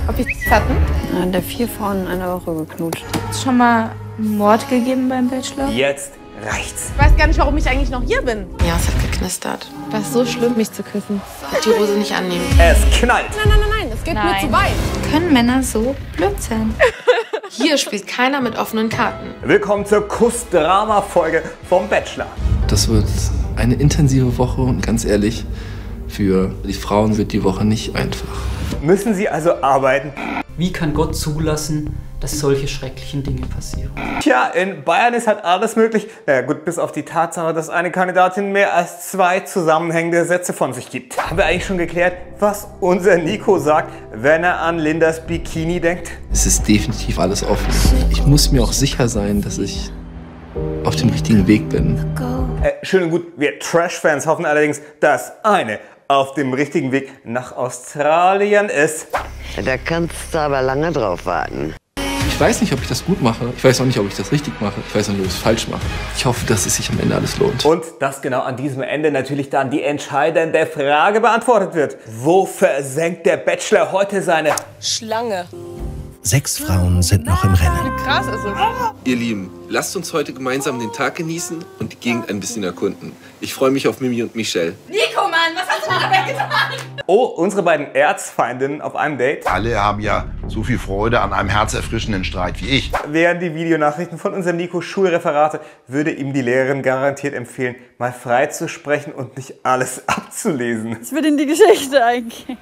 Ob wir hatten? Ja, der 4 Frauen in einer Woche geknutscht. Hat es schon mal einen Mord gegeben beim Bachelor? Jetzt reicht's. Ich weiß gar nicht, warum ich eigentlich noch hier bin. Ja, es hat geknistert. War es so schlimm, mich zu küssen? Die Hose nicht annehmen. Es knallt. Nein, das geht mir zu weit. Können Männer so blöd sein? Hier spielt keiner mit offenen Karten. Willkommen zur Kuss-Drama-Folge vom Bachelor. Das wird eine intensive Woche und ganz ehrlich, für die Frauen wird die Woche nicht einfach. Müssen sie also arbeiten? Wie kann Gott zulassen, dass solche schrecklichen Dinge passieren? Tja, in Bayern ist halt alles möglich. Naja gut, bis auf die Tatsache, dass eine Kandidatin mehr als 2 zusammenhängende Sätze von sich gibt. Haben wir eigentlich schon geklärt, was unser Nico sagt, wenn er an Lindas Bikini denkt? Es ist definitiv alles offen. Ich muss mir auch sicher sein, dass ich auf dem richtigen Weg bin. Schön und gut, wir Trash-Fans hoffen allerdings, dass eine auf dem richtigen Weg nach Australien ist. Da kannst du aber lange drauf warten. Ich weiß nicht, ob ich das gut mache. Ich weiß auch nicht, ob ich das richtig mache. Ich weiß auch nicht, ob ich es falsch mache. Ich hoffe, dass es sich am Ende alles lohnt. Und dass genau an diesem Ende natürlich dann die entscheidende Frage beantwortet wird. Wo versenkt der Bachelor heute seine Schlange. 6 Frauen sind noch im Rennen. Krass ist es. Ihr Lieben, lasst uns heute gemeinsam den Tag genießen und die Gegend ein bisschen erkunden. Ich freue mich auf Mimi und Michelle. Nico, Mann, was hast du da dabei getan? Oh, unsere beiden Erzfeindinnen auf einem Date. Alle haben ja so viel Freude an einem herzerfrischenden Streit wie ich. Wären die Videonachrichten von unserem Nico Schulreferate, würde ihm die Lehrerin garantiert empfehlen, mal frei zu sprechen und nicht alles abzulesen. Ich will in die Geschichte eingehen.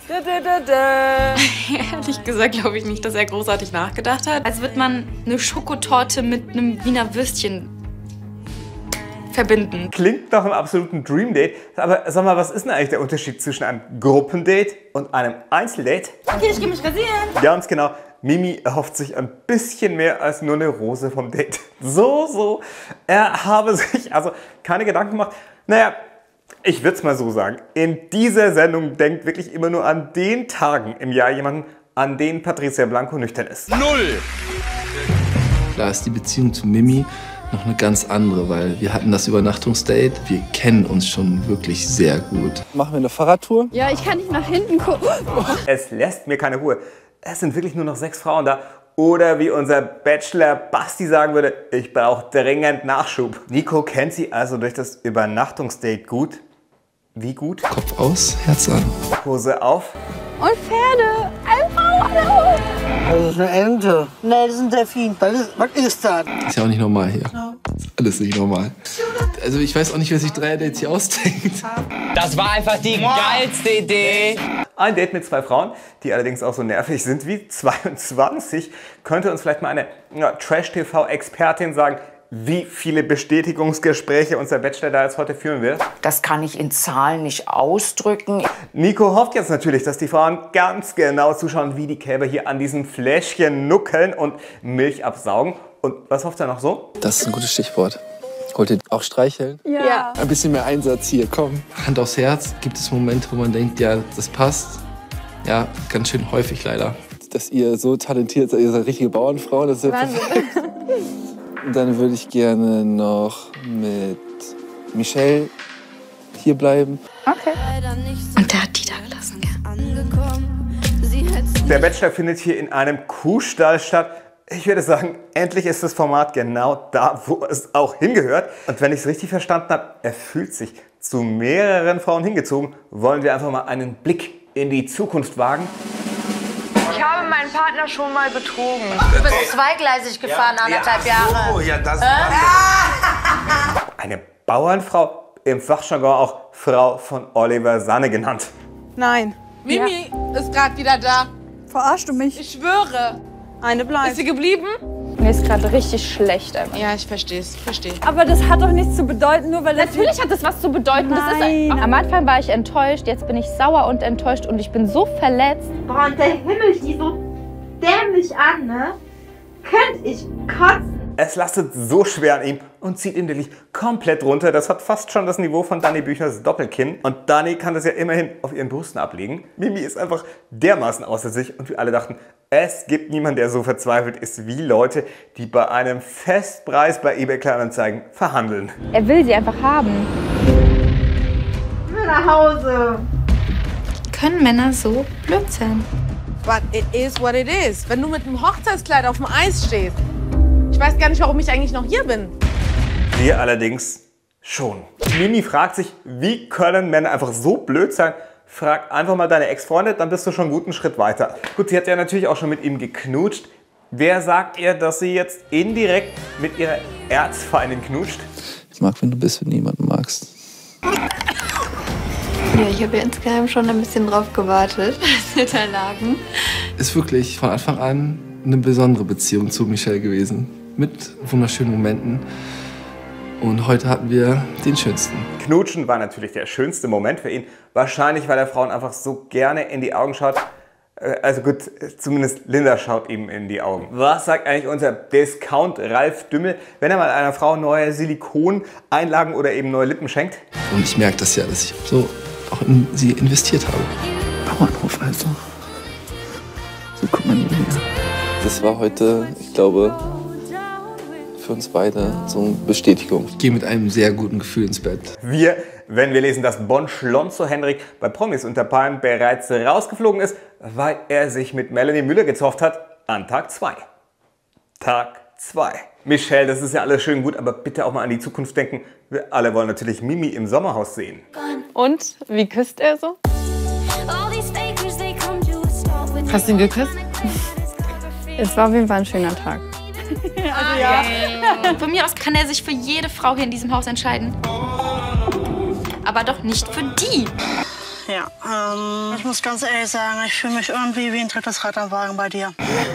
Ehrlich gesagt glaube ich nicht, dass er großartig nachgedacht hat. Als würde man eine Schokotorte mit einem Wiener Würstchen verbinden. Klingt nach einem absoluten Dream Date, aber sag mal, was ist denn eigentlich der Unterschied zwischen einem Gruppendate und einem Einzeldate? Okay, ich gehe mich rasieren. Ganz genau, Mimi erhofft sich ein bisschen mehr als nur eine Rose vom Date. So, er habe sich also keine Gedanken gemacht. Naja, ich würde es mal so sagen, in dieser Sendung denkt wirklich immer nur an den Tagen im Jahr jemanden, an denen Patricia Blanco nüchtern ist. 0! Da ist die Beziehung zu Mimi noch eine ganz andere, weil wir hatten das Übernachtungsdate. Wir kennen uns schon wirklich sehr gut. Machen wir eine Fahrradtour? Ja, ich kann nicht nach hinten gucken. Es lässt mir keine Ruhe. Es sind wirklich nur noch 6 Frauen da. Oder wie unser Bachelor Basti sagen würde, ich brauche dringend Nachschub. Nico kennt sie also durch das Übernachtungsdate gut. Wie gut? Kopf aus, Herz an. Hose auf. Und Pferde. Einfach. Das ist eine Ente. Nee, das ist ein Delfin. Was ist das? Ist ja auch nicht normal hier. Ist alles nicht normal. Also ich weiß auch nicht, wer sich 3 Dates hier ausdenkt. Das war einfach die geilste Idee. Ein Date mit 2 Frauen, die allerdings auch so nervig sind wie 22. Könnte uns vielleicht mal eine Trash-TV-Expertin sagen, wie viele Bestätigungsgespräche unser Bachelor da jetzt heute führen wird? Das kann ich in Zahlen nicht ausdrücken. Nico hofft jetzt natürlich, dass die Frauen ganz genau zuschauen, wie die Kälber hier an diesem Fläschchen nuckeln und Milch absaugen. Und was hofft er noch so? Das ist ein gutes Stichwort. Wollt ihr auch streicheln? Ja. Ein bisschen mehr Einsatz hier, komm. Hand aufs Herz, gibt es Momente, wo man denkt, ja, das passt. Ja, ganz schön häufig leider. Dass ihr so talentiert seid, ihr seid richtige Bauernfrau, das ist ja perfekt. Dann würde ich gerne noch mit Michelle hier bleiben. Okay. Und der hat die da gelassen, gell? Der Bachelor findet hier in einem Kuhstall statt. Ich würde sagen, endlich ist das Format genau da, wo es auch hingehört. Und wenn ich es richtig verstanden habe, er fühlt sich zu mehreren Frauen hingezogen. Wollen wir einfach mal einen Blick in die Zukunft wagen? Ich habe meinen Partner schon mal betrogen. Du bist zweigleisig gefahren, 1,5 Jahre. Oh, ja, das Eine Bauernfrau, im Fachjargon auch Frau von Oliver Sanne genannt. Nein. Mimi ist gerade wieder da. Verarschst du mich? Ich schwöre. Eine bleibt. Ist sie geblieben? Mir ist gerade richtig schlecht einfach. Ja, ich verstehe es. Aber das hat doch nichts zu bedeuten, nur weil das... Natürlich hat das was zu bedeuten. Das ist am Anfang war ich enttäuscht, jetzt bin ich sauer und enttäuscht und ich bin so verletzt. Boah, und der Himmel die so dämlich an, ne? Könnte ich kotzen. Es lastet so schwer an ihm und zieht ihn wirklich komplett runter. Das hat fast schon das Niveau von Dani Büchners Doppelkinn. Und Dani kann das ja immerhin auf ihren Brüsten ablegen. Mimi ist einfach dermaßen außer sich und wir alle dachten, es gibt niemanden, der so verzweifelt ist wie Leute, die bei einem Festpreis bei eBay Kleinanzeigen verhandeln. Er will sie einfach haben. Ich will nach Hause. Können Männer so blöd sein? But it is what it is. Wenn du mit einem Hochzeitskleid auf dem Eis stehst, ich weiß gar nicht, warum ich eigentlich noch hier bin. Wir allerdings schon. Mimi fragt sich, wie können Männer einfach so blöd sein? Frag einfach mal deine Ex-Freundin, dann bist du schon einen guten Schritt weiter. Gut, sie hat ja natürlich auch schon mit ihm geknutscht. Wer sagt ihr, dass sie jetzt indirekt mit ihrer Erzfeindin knutscht? Ich mag, wenn du bist, wenn du jemanden magst. Ja, ich habe ja insgeheim schon ein bisschen drauf gewartet, als wir da lagen. Ist wirklich von Anfang an eine besondere Beziehung zu Michelle gewesen. Mit wunderschönen Momenten. Und heute hatten wir den schönsten. Knutschen war natürlich der schönste Moment für ihn. Wahrscheinlich, weil er Frauen einfach so gerne in die Augen schaut. Also gut, zumindest Linda schaut ihm in die Augen. Was sagt eigentlich unser Discount Ralf Dümmel, wenn er mal einer Frau neue Silikoneinlagen oder eben neue Lippen schenkt? Und ich merke das ja, dass ich so auch in sie investiert habe. Bauernhof also. So kommt man nie mehr. Das war heute, ich glaube, für uns beide so eine Bestätigung. Ich gehe mit einem sehr guten Gefühl ins Bett. Wir, wenn wir lesen, dass Bon Schlonzo Henrik bei Promis unter Palmen bereits rausgeflogen ist, weil er sich mit Melanie Müller gezofft hat an Tag 2. Tag 2. Michelle, das ist ja alles schön gut, aber bitte auch mal an die Zukunft denken. Wir alle wollen natürlich Mimi im Sommerhaus sehen. Und? Wie küsst er so? Hast du ihn geküsst? Es war auf jeden Fall ein schöner Tag. Also ja. Von mir aus kann er sich für jede Frau hier in diesem Haus entscheiden. Aber doch nicht für die. Ja, ich muss ganz ehrlich sagen, ich fühle mich irgendwie wie ein drittes Rad am Wagen bei dir.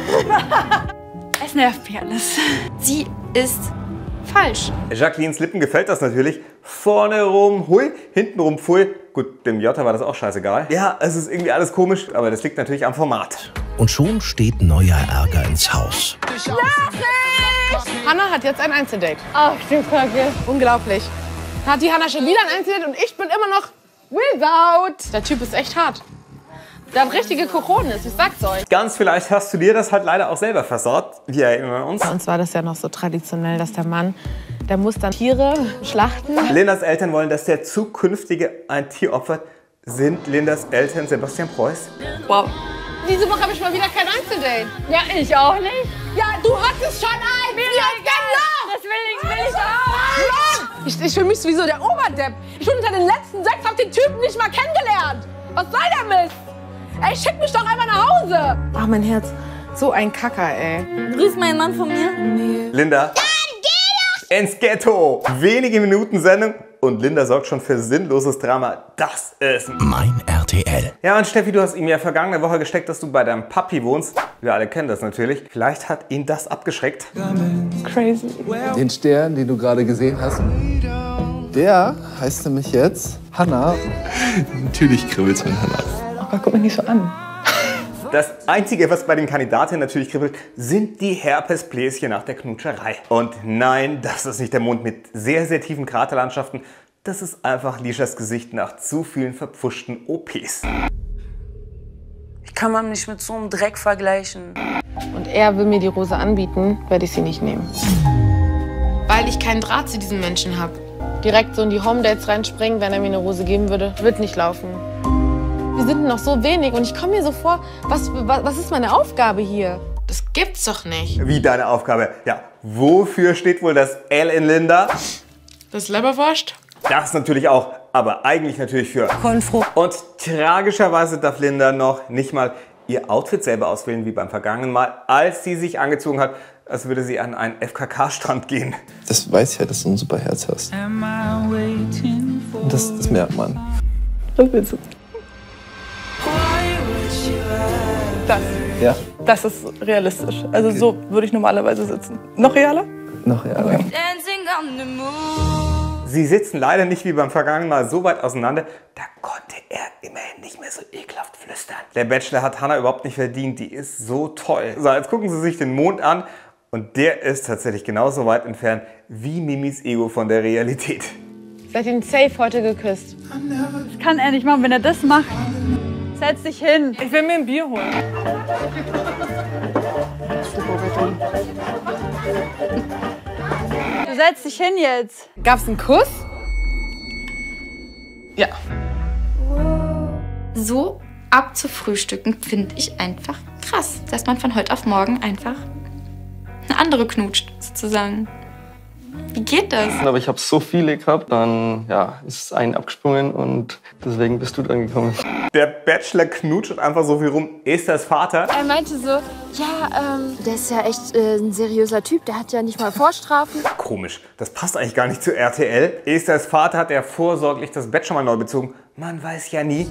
Es nervt mich alles. Sie ist falsch. Jacquelines Lippen gefällt das natürlich. Vorne rum hui, hinten rum pfui. Gut, dem Jota war das auch scheißegal. Ja, es ist irgendwie alles komisch, aber das liegt natürlich am Format. Und schon steht neuer Ärger ins Haus. Hannah hat jetzt ein Einzeldate. Ach, du Kacke. Unglaublich. Hat die Hannah schon wieder ein Einzeldate und ich bin immer noch without. Der Typ ist echt hart. Der hat richtige Kochonis, ich sag's euch. Ganz vielleicht hast du dir das halt leider auch selber versaut. Wir erinnern uns. Bei uns war das ja noch so traditionell, dass der Mann, der muss dann Tiere schlachten. Lindas Eltern wollen, dass der zukünftige ein Tier opfert. Sind Lindas Eltern Sebastian Preuß? Wow. Diese Woche habe ich mal wieder kein Einzeldate. Ja, ich auch nicht. Ja, du hattest schon eins. Wie hat denn noch? Das will ich auch. Ich fühle mich wie so der Oberdepp. Ich bin unter den letzten 6, hab den Typen nicht mal kennengelernt. Was soll der Mist? Ey, schick mich doch einfach nach Hause. Ach, mein Herz. So ein Kacker, ey. Grüß meinen Mann von mir. Nee. Linda. Ins Ghetto. Wenige Minuten Sendung und Linda sorgt schon für sinnloses Drama. Das ist mein RTL. Ja, und Steffi, du hast ihm ja vergangene Woche gesteckt, dass du bei deinem Papi wohnst. Wir alle kennen das natürlich. Vielleicht hat ihn das abgeschreckt. Crazy. Den Stern, den du gerade gesehen hast, der heißt nämlich jetzt Hannah. Natürlich kribbelt's mit Hannah. Oh Gott, guck mich nicht so an. Das Einzige, was bei den Kandidatinnen natürlich kribbelt, sind die Herpesbläschen nach der Knutscherei. Und nein, das ist nicht der Mond mit sehr, sehr tiefen Kraterlandschaften. Das ist einfach Lishas Gesicht nach zu vielen verpfuschten OPs. Ich kann man nicht mit so einem Dreck vergleichen. Und er will mir die Rose anbieten, werde ich sie nicht nehmen. Weil ich keinen Draht zu diesem Menschen habe. Direkt so in die Home-Dates reinspringen, wenn er mir eine Rose geben würde, wird nicht laufen. Wir sind noch so wenig und ich komme mir so vor, was ist meine Aufgabe hier? Das gibt's doch nicht. Wie deine Aufgabe? Ja, wofür steht wohl das L in Linda? Das Leberwurst? Das natürlich auch, aber eigentlich natürlich für Konfro. Und tragischerweise darf Linda noch nicht mal ihr Outfit selber auswählen, wie beim vergangenen Mal, als sie sich angezogen hat, als würde sie an einen FKK-Strand gehen. Das weiß ich ja, dass du ein super Herz hast. Und das merkt man. Was willst du? Das. Ja? Das ist realistisch. Also okay. So würde ich normalerweise sitzen. Noch realer? Noch realer. Okay. Sie sitzen leider nicht wie beim vergangenen Mal so weit auseinander, da konnte er immerhin nicht mehr so ekelhaft flüstern. Der Bachelor hat Hannah überhaupt nicht verdient, die ist so toll. So, jetzt gucken Sie sich den Mond an und der ist tatsächlich genauso weit entfernt wie Mimis Ego von der Realität. Seid ihn safe heute geküsst. Das kann er nicht machen, wenn er das macht. Setz dich hin. Ich will mir ein Bier holen. Du setzt dich hin jetzt. Gab's einen Kuss? Ja. So abzufrühstücken, finde ich einfach krass, dass man von heute auf morgen einfach eine andere knutscht, sozusagen. Wie geht das? Aber ich habe so viele gehabt, dann ja, ist ein abgesprungen und deswegen bist du dann gekommen. Der Bachelor knutscht einfach so viel rum. Esthers Vater. Er meinte so, ja, der ist ja echt ein seriöser Typ, der hat ja nicht mal Vorstrafen. Komisch, das passt eigentlich gar nicht zu RTL. Esthers Vater hat ja vorsorglich das Bett schon mal neu bezogen. Man weiß ja nie.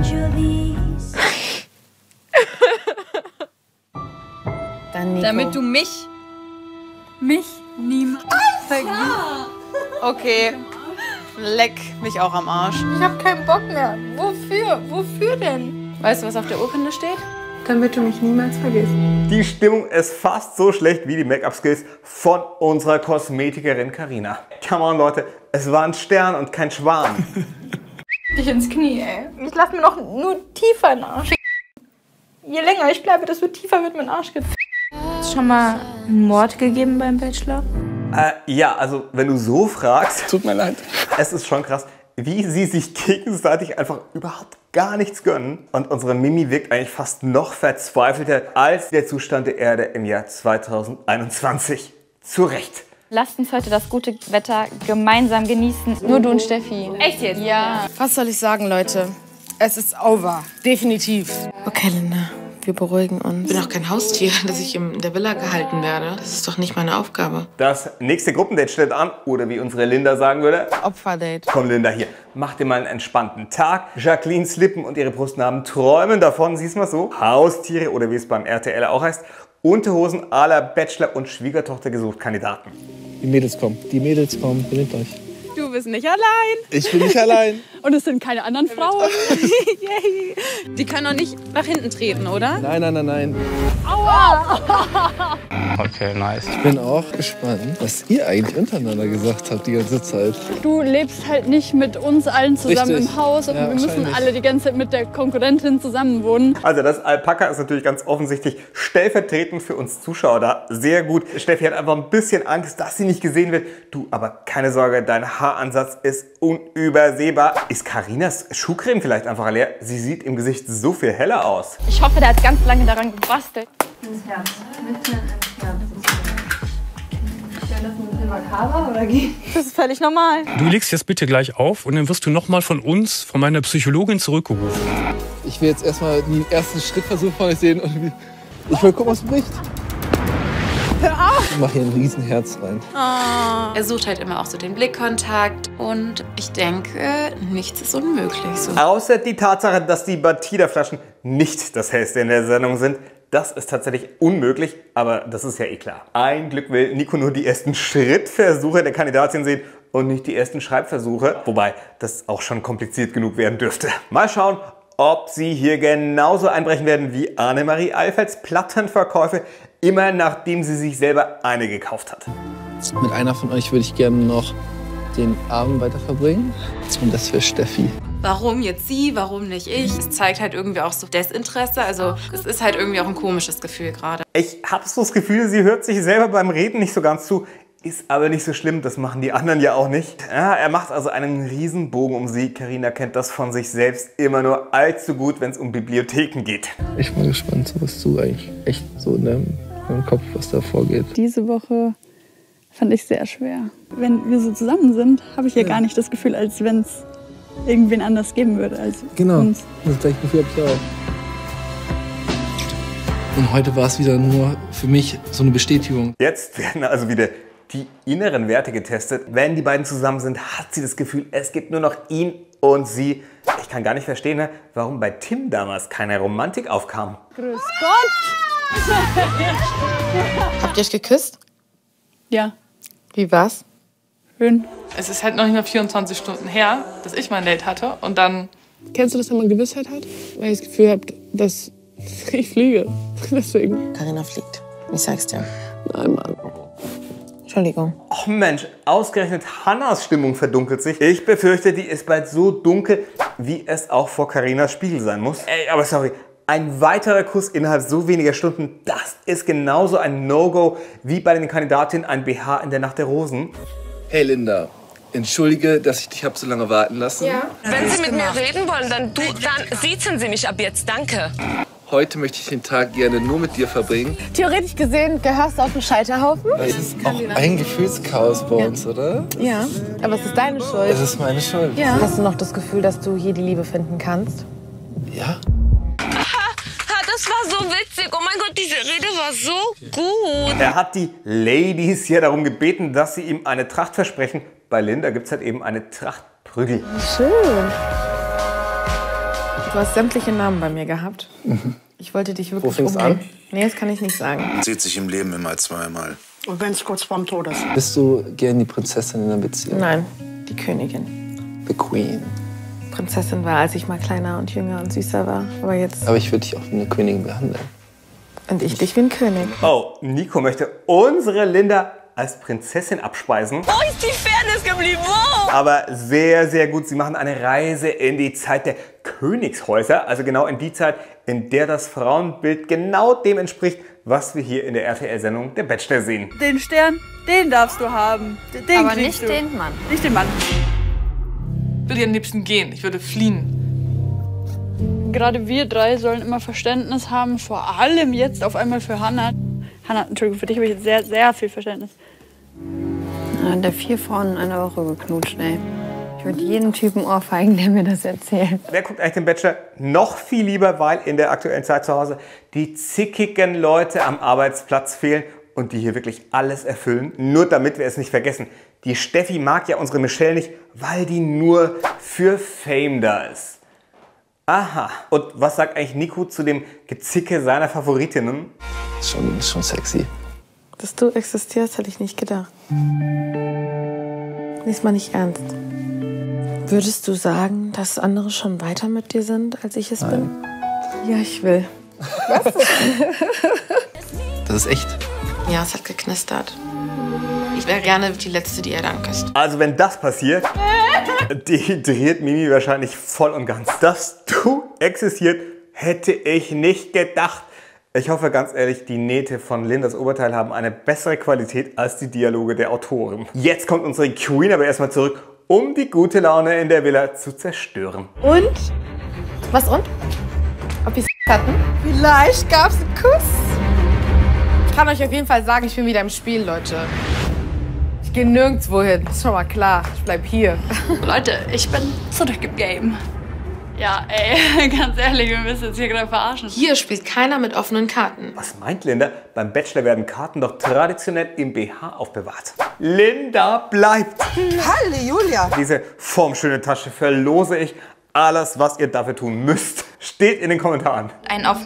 Damit du mich niemals vergisst. Okay, leck mich auch am Arsch. Ich hab keinen Bock mehr. Wofür? Wofür denn? Weißt du, was auf der Urkunde steht? Damit du mich niemals vergisst. Die Stimmung ist fast so schlecht wie die Make-up-Skills von unserer Kosmetikerin Carina. Come on, Leute, es war ein Stern und kein Schwan. Dich ins Knie, ey. Ich lass mir doch nur tiefer in den Arsch. Je länger ich bleibe, desto tiefer wird mein Arsch gefickt. Hat es schon mal einen Mord gegeben beim Bachelor? Ja, also wenn du so fragst. Tut mir leid. Es ist schon krass, wie sie sich gegenseitig einfach überhaupt gar nichts gönnen. Und unsere Mimi wirkt eigentlich fast noch verzweifelter als der Zustand der Erde im Jahr 2021. Zu Recht. Lasst uns heute das gute Wetter gemeinsam genießen. Nur du und Steffi. Echt jetzt? Ja. Was soll ich sagen, Leute? Es ist over. Definitiv. Okay, Linda, wir beruhigen uns. Ich bin auch kein Haustier, dass ich in der Villa gehalten werde. Das ist doch nicht meine Aufgabe. Das nächste Gruppendate steht an. Oder wie unsere Linda sagen würde. Opferdate. Komm, Linda, hier. Mach dir mal einen entspannten Tag. Jacquelines Lippen und ihre Brustnarben träumen davon. Siehst du mal so? Haustiere oder wie es beim RTL auch heißt. Unterhosen à la Bachelor und Schwiegertochter gesucht Kandidaten. Die Mädels kommen, benehmt euch. Du bist nicht allein. Ich bin nicht allein. Und es sind keine anderen Frauen. Yay. Die können doch nicht nach hinten treten, oder? Nein. Aua! Okay, nice. Ich bin auch gespannt, was ihr eigentlich untereinander gesagt habt die ganze Zeit. Du lebst halt nicht mit uns allen zusammen Richtig. im Haus und Ja, wir müssen wahrscheinlich. alle die ganze Zeit mit der Konkurrentin zusammen wohnen. Also das Alpaka ist natürlich ganz offensichtlich stellvertretend für uns Zuschauer da. Sehr gut. Steffi hat einfach ein bisschen Angst, dass sie nicht gesehen wird. Du, aber keine Sorge, dein Haaransatz ist unübersehbar. Ist Carinas Schuhcreme vielleicht einfach leer? Sie sieht im Gesicht so viel heller aus. Ich hoffe, der hat ganz lange daran gebastelt. Ins Herz. Mitten ins Herz. Ist das ein bisschen makaber oder geht? Das ist völlig normal. Du legst jetzt bitte gleich auf und dann wirst du nochmal von uns, von meiner Psychologin zurückgerufen. Ich will jetzt erstmal den ersten Schrittversuch von euch sehen und ich will gucken, was bricht. Hör auf! Ich mache hier ein Riesenherz rein. Oh. Er sucht halt immer auch so den Blickkontakt und ich denke, nichts ist unmöglich. So. Außer die Tatsache, dass die Batida-Flaschen nicht das Hellste in der Sendung sind. Das ist tatsächlich unmöglich, aber das ist ja eh klar. Ein Glück will Nico nur die ersten Schrittversuche der Kandidatin sehen und nicht die ersten Schreibversuche. Wobei das auch schon kompliziert genug werden dürfte. Mal schauen, ob sie hier genauso einbrechen werden wie Annemarie Alfelds Plattenverkäufe, immer nachdem sie sich selber eine gekauft hat. Mit einer von euch würde ich gerne noch den Abend weiter verbringen. Und das wäre Steffi. Warum jetzt sie, warum nicht ich? Es zeigt halt irgendwie auch so Desinteresse. Also es ist halt irgendwie auch ein komisches Gefühl gerade. Ich habe so das Gefühl, sie hört sich selber beim Reden nicht so ganz zu. Ist aber nicht so schlimm, das machen die anderen ja auch nicht. Ja, er macht also einen Riesenbogen um sie. Carina kennt das von sich selbst immer nur allzu gut, wenn es um Bibliotheken geht. Ich bin gespannt, was du eigentlich echt so in deinem Kopf, was da vorgeht. Diese Woche fand ich sehr schwer. Wenn wir so zusammen sind, habe ich ja gar nicht das Gefühl, als wenn es irgendwen anders geben würde als uns. Das gleiche Gefühl habe ich auch. Und heute war es wieder nur für mich so eine Bestätigung. Jetzt werden also wieder die inneren Werte getestet. Wenn die beiden zusammen sind, hat sie das Gefühl, es gibt nur noch ihn und sie. Ich kann gar nicht verstehen, ne, warum bei Tim damals keine Romantik aufkam. Grüß Gott! Habt ihr euch geküsst? Ja. Wie war's? Schön. Es ist halt noch nicht mal 24 Stunden her, dass ich mein Date hatte. Und dann... Kennst du das, wenn man Gewissheit hat? Weil ich das Gefühl habe, dass ich fliege. Deswegen. Carina fliegt. Ich sag's dir. Nein, Mann. Entschuldigung. Och Mensch, ausgerechnet Hannas Stimmung verdunkelt sich. Ich befürchte, die ist bald so dunkel, wie es auch vor Carinas Spiegel sein muss. Ey, aber sorry, ein weiterer Kuss innerhalb so weniger Stunden, das ist genauso ein No-Go wie bei den Kandidatinnen ein BH in der Nacht der Rosen. Hey Linda, Entschuldige, dass ich dich habe so lange warten lassen. Ja. Wenn Sie mit mir reden wollen, dann siezen Sie mich ab jetzt. Danke. Heute möchte ich den Tag gerne nur mit dir verbringen. Theoretisch gesehen gehörst du auf den Scheiterhaufen. Das ist auch ein Gefühlschaos bei uns, oder? Ja, aber es ist deine Schuld. Es ist meine Schuld. Ja. Hast du noch das Gefühl, dass du hier die Liebe finden kannst? Ja. Das war so witzig. Oh mein Gott, diese Rede war so gut. Er hat die Ladies hier darum gebeten, dass sie ihm eine Tracht versprechen. Bei Linda gibt es halt eben eine Trachtprügel. Schön. Du hast sämtliche Namen bei mir gehabt. Ich wollte dich wirklich Wo fängt's an? Nee, das kann ich nicht sagen. Sieht sich im Leben immer zweimal. Und wenn es kurz vorm Tod ist. Bist du gern die Prinzessin in der Beziehung? Nein, die Königin. The Queen. Prinzessin war, als ich mal kleiner und jünger und süßer war. Aber jetzt... Aber ich würde dich auch wie eine Königin behandeln. Und ich dich wie ein König. Oh, Nico möchte unsere Linda als Prinzessin abspeisen. Wo ist die Fairness geblieben? Wo? Aber sehr, sehr gut. Sie machen eine Reise in die Zeit der Königshäuser. Also genau in die Zeit, in der das Frauenbild genau dem entspricht, was wir hier in der RTL-Sendung Der Bachelor sehen. Den Stern, den darfst du haben. Den Aber kriegst nicht du. den Mann. Nicht den Mann. Ich würde am liebsten gehen. Ich würde fliehen. Gerade wir drei sollen immer Verständnis haben, vor allem jetzt auf einmal für Hannah. Hannah, Entschuldigung, für dich habe ich jetzt sehr, sehr viel Verständnis. Der 4 Frauen in einer Woche geknutscht, ey. Ich würde jeden Typen ohrfeigen, der mir das erzählt. Wer guckt eigentlich den Bachelor noch viel lieber, weil in der aktuellen Zeit zu Hause die zickigen Leute am Arbeitsplatz fehlen und die hier wirklich alles erfüllen, nur damit wir es nicht vergessen. Die Steffi mag ja unsere Michelle nicht, weil die nur für Fame da ist. Aha. Und was sagt eigentlich Nico zu dem Gezicke seiner Favoritinnen? Schon sexy. Dass du existierst, hätte ich nicht gedacht. Diesmal nicht ernst. Würdest du sagen, dass andere schon weiter mit dir sind, als ich es bin? Ja, ich will. Was? Das ist echt. Ja, es hat geknistert. Ich wäre gerne die Letzte, die er dann küsst. Also wenn das passiert, dehydriert Mimi wahrscheinlich voll und ganz. Dass du existiert, hätte ich nicht gedacht. Ich hoffe ganz ehrlich, die Nähte von Lindas Oberteil haben eine bessere Qualität als die Dialoge der Autoren. Jetzt kommt unsere Queen aber erstmal zurück, um die gute Laune in der Villa zu zerstören. Und? Was und? Ob wir hatten? Vielleicht gab's einen Kuss. Ich kann euch auf jeden Fall sagen, ich bin wieder im Spiel, Leute. Ich gehe nirgendwo hin, ist schon mal klar. Ich bleib hier. Leute, ich bin zurück im Game. Ja, ey, ganz ehrlich, wir müssen jetzt hier gerade verarschen. Hier spielt keiner mit offenen Karten. Was meint Linda? Beim Bachelor werden Karten doch traditionell im BH aufbewahrt. Linda bleibt. Halleluja. Diese formschöne Tasche verlose ich. Alles, was ihr dafür tun müsst, steht in den Kommentaren. Ein auf...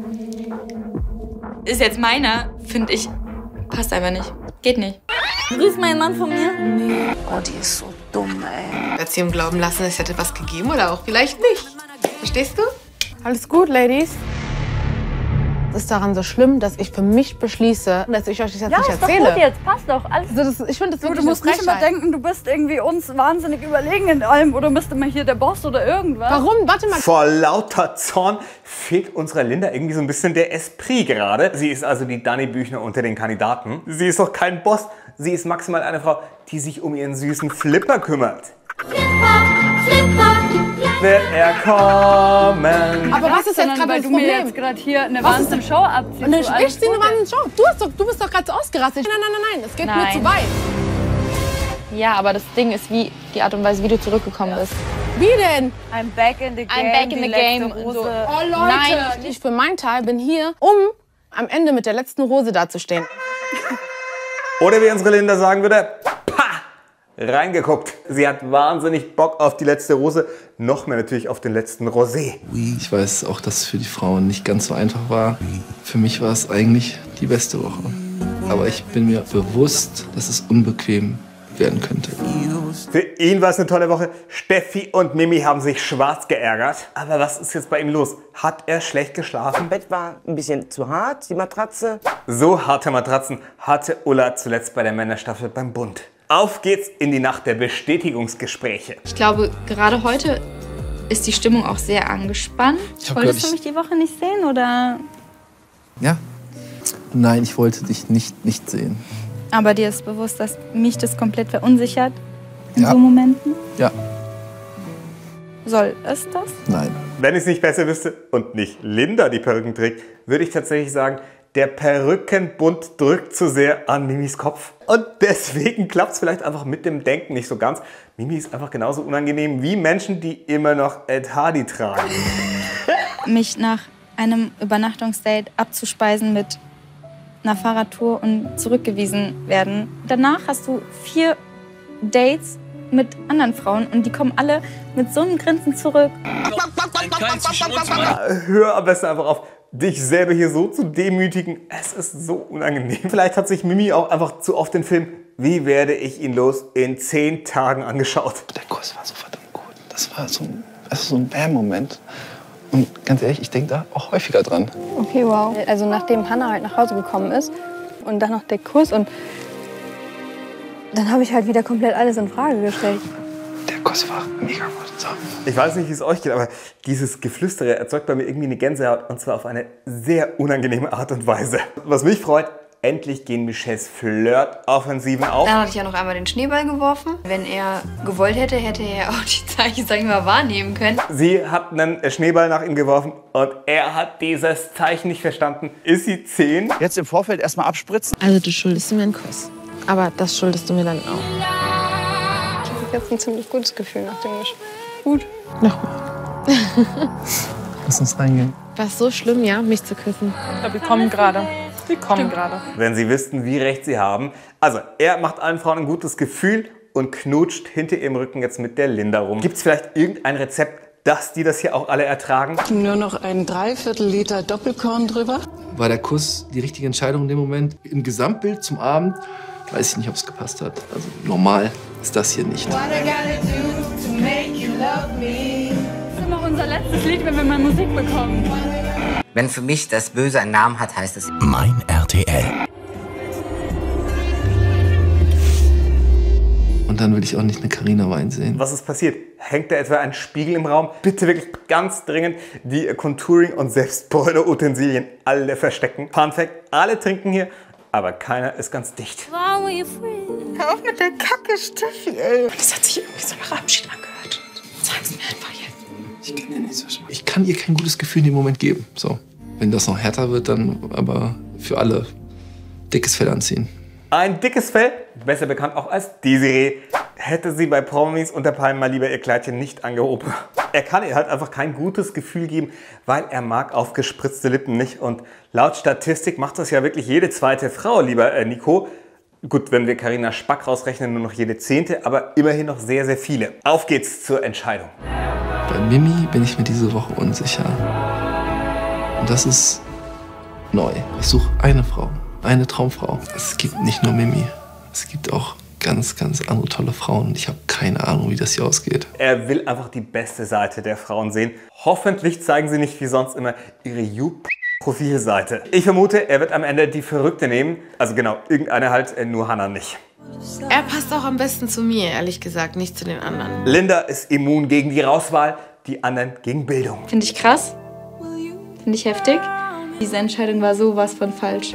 Ist jetzt meiner, finde ich, passt einfach nicht. Geht nicht. Grüß meinen Mann von mir. Nee. Oh, die ist so dumm, ey. Hat sie ihm glauben lassen, es hätte was gegeben oder auch vielleicht nicht. Verstehst du? Alles gut, Ladies. Was ist daran so schlimm, dass ich für mich beschließe, dass ich euch das jetzt nicht erzähle? Ja, ist doch gut jetzt. Passt doch. Alles. Also ich finde das wirklich Du musst nicht immer denken, du bist irgendwie uns wahnsinnig überlegen in allem oder bist immer hier der Boss oder irgendwas. Warum? Warte mal. Vor lauter Zorn fehlt unserer Linda irgendwie so ein bisschen der Esprit gerade. Sie ist also die Dani Büchner unter den Kandidaten. Sie ist doch kein Boss. Sie ist maximal eine Frau, die sich um ihren süßen Flipper kümmert. Wird er kommen? Aber was ist jetzt gerade weil das du mir Problem? jetzt gerade hier eine Wahnsinn-Show abziehst? Und dann sprichst du eine Wahnsinn-Show. Du bist doch gerade so ausgerastet. Nein. Es geht mir zu weit. Ja, aber das Ding ist, wie die Art und Weise, wie du zurückgekommen bist. Wie denn? I'm back in the game. I'm back in the game. Rose. Oh Leute, Nein. ich für meinen Teil bin hier, um am Ende mit der letzten Rose dazustehen. Oder wie unsere Linda sagen würde, pah, reingeguckt. Sie hat wahnsinnig Bock auf die letzte Rose, noch mehr natürlich auf den letzten Rosé. Ich weiß auch, dass es für die Frauen nicht ganz so einfach war. Für mich war es eigentlich die beste Woche. Aber ich bin mir bewusst, dass es unbequem werden könnte. Für ihn war es eine tolle Woche. Steffi und Mimi haben sich schwarz geärgert. Aber was ist jetzt bei ihm los? Hat er schlecht geschlafen? Das Bett war ein bisschen zu hart, die Matratze. So harte Matratzen hatte Ulla zuletzt bei der Männerstaffel beim Bund. Auf geht's in die Nacht der Bestätigungsgespräche. Ich glaube, gerade heute ist die Stimmung auch sehr angespannt. Wolltest du mich die Woche nicht sehen, oder? Ja. Nein, ich wollte dich nicht sehen. Aber dir ist bewusst, dass mich das komplett verunsichert? in so Momenten? Ja. Soll es das? Nein. Wenn ich es nicht besser wüsste und nicht Linda die Perücken trägt, würde ich tatsächlich sagen, der Perückenbund drückt zu sehr an Mimis Kopf. Und deswegen klappt es vielleicht einfach mit dem Denken nicht so ganz. Mimi ist einfach genauso unangenehm wie Menschen, die immer noch Ed Hardy tragen. Mich nach einem Übernachtungsdate abzuspeisen mit einer Fahrradtour und zurückgewiesen werden. Danach hast du 4 Dates mit anderen Frauen und die kommen alle mit so einem Grinsen zurück. Hör am besten einfach auf, dich selber hier so zu demütigen. Es ist so unangenehm. Vielleicht hat sich Mimi auch einfach zu oft den Film Wie werde ich ihn los in 10 Tagen angeschaut. Der Kuss war so verdammt gut. Das war so ein Bam-Moment. Und ganz ehrlich, ich denke da auch häufiger dran. Okay, wow. Also nachdem Hannah halt nach Hause gekommen ist und dann noch der Kuss und dann habe ich halt wieder komplett alles in Frage gestellt. Der Kuss war mega gut. So. Ich weiß nicht, wie es euch geht, aber dieses Geflüstere erzeugt bei mir irgendwie eine Gänsehaut und zwar auf eine sehr unangenehme Art und Weise. Was mich freut, endlich gehen Michelles Flirt-Offensiven auf. Dann hatte ich ja noch einmal den Schneeball geworfen. Wenn er gewollt hätte, hätte er auch die Zeichen, sag ich mal, wahrnehmen können. Sie hat einen Schneeball nach ihm geworfen und er hat dieses Zeichen nicht verstanden. Ist sie 10? Jetzt im Vorfeld erstmal abspritzen. Also du schuldest mir einen Kuss. Aber das schuldest du mir dann auch. Ich habe jetzt ein ziemlich gutes Gefühl nach dem Gespräch. Gut. Nochmal. Lass uns reingehen. War es so schlimm, ja, mich zu küssen? Ich glaube, wir kommen gerade. Wir kommen gerade. Wenn sie wüssten, wie recht sie haben. Also, er macht allen Frauen ein gutes Gefühl und knutscht hinter ihrem Rücken jetzt mit der Linda rum. Gibt es vielleicht irgendein Rezept, dass die das hier auch alle ertragen? Nur noch ein 3/4 Liter Doppelkorn drüber. War der Kuss die richtige Entscheidung in dem Moment? Im Gesamtbild zum Abend weiß ich nicht, ob es gepasst hat. Also normal ist das hier nicht. Das ist noch unser letztes Lied, wenn wir mal Musik bekommen. Wenn für mich das Böse einen Namen hat, heißt es Mein RTL. Und dann will ich auch nicht eine Carina Wein sehen. Was ist passiert? Hängt da etwa ein Spiegel im Raum? Bitte wirklich ganz dringend die Contouring- und Selbstbräuner-Utensilien alle verstecken. Fun Fact, alle trinken hier, aber keiner ist ganz dicht. Hör auf mit der Kacke, Steffi, ey. Das hat sich irgendwie so nach Abschied angehört. Sag's mir einfach jetzt. Ich kann ihr kein gutes Gefühl in dem Moment geben. So. Wenn das noch härter wird, dann aber für alle dickes Fell anziehen. Ein dickes Fell, besser bekannt auch als Desiree, hätte sie bei Promis unter Palmen mal lieber ihr Kleidchen nicht angehoben. Er kann ihr halt einfach kein gutes Gefühl geben, weil er mag aufgespritzte Lippen nicht. Und laut Statistik macht das ja wirklich jede zweite Frau, lieber Nico. Gut, wenn wir Carina Spack rausrechnen, nur noch jede 10., aber immerhin noch sehr, sehr viele. Auf geht's zur Entscheidung. Bei Mimi bin ich mir diese Woche unsicher. Und das ist neu. Ich suche eine Frau, eine Traumfrau. Es gibt nicht nur Mimi, es gibt auch ganz, ganz andere tolle Frauen. Und ich habe keine Ahnung, wie das hier ausgeht. Er will einfach die beste Seite der Frauen sehen. Hoffentlich zeigen sie nicht wie sonst immer ihre Profilseite. Ich vermute, er wird am Ende die Verrückte nehmen. Also genau, irgendeine halt, nur Hannah nicht. Er passt auch am besten zu mir, ehrlich gesagt, nicht zu den anderen. Linda ist immun gegen die Rauswahl, die anderen gegen Bildung. Finde ich krass. Finde ich heftig. Diese Entscheidung war sowas von falsch.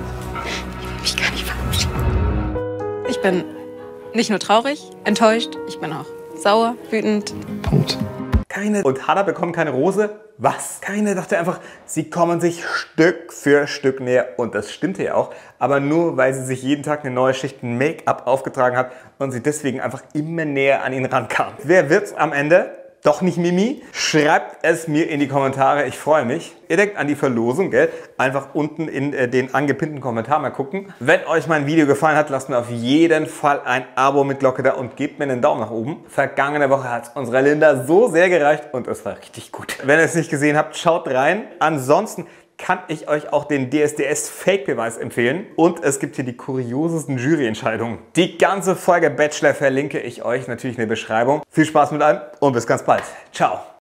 Ich kann nicht verarschen. Ich bin nicht nur traurig, enttäuscht, ich bin auch sauer, wütend. Punkt. Carina und Hannah bekommen keine Rose. Was? Carina dachte einfach, sie kommen sich Stück für Stück näher. Und das stimmte ja auch. Aber nur, weil sie sich jeden Tag eine neue Schicht Make-up aufgetragen hat und sie deswegen einfach immer näher an ihn rankam. Wer wird's am Ende? Doch nicht Mimi? Schreibt es mir in die Kommentare, ich freue mich. Ihr denkt an die Verlosung, gell? Einfach unten in den angepinnten Kommentar mal gucken. Wenn euch mein Video gefallen hat, lasst mir auf jeden Fall ein Abo mit Glocke da und gebt mir einen Daumen nach oben. Vergangene Woche hat es unserer Linda so sehr gereicht und es war richtig gut. Wenn ihr es nicht gesehen habt, schaut rein. Ansonsten kann ich euch auch den DSDS-Fake-Beweis empfehlen. Und es gibt hier die kuriosesten Juryentscheidungen. Die ganze Folge Bachelor verlinke ich euch natürlich in der Beschreibung. Viel Spaß mit allem und bis ganz bald. Ciao.